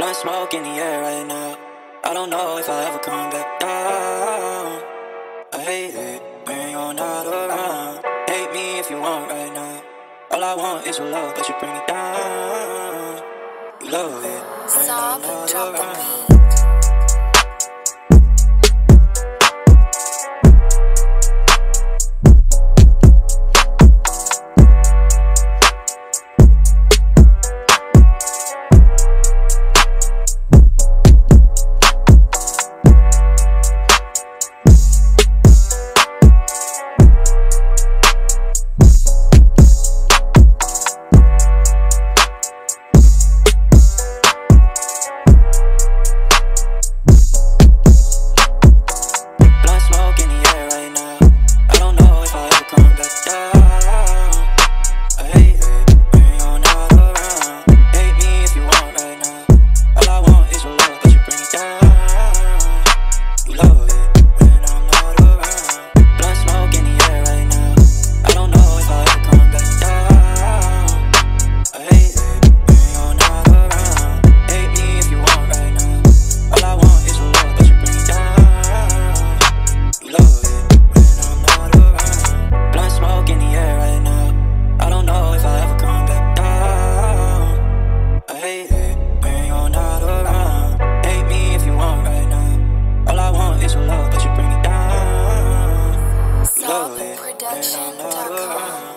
Blunt smoke in the air right now. I don't know if I'll ever come back down. I hate it when you're not around. Hate me if you want right now. All I want is your love, but you bring it down. You love it when I'm not around. Production.com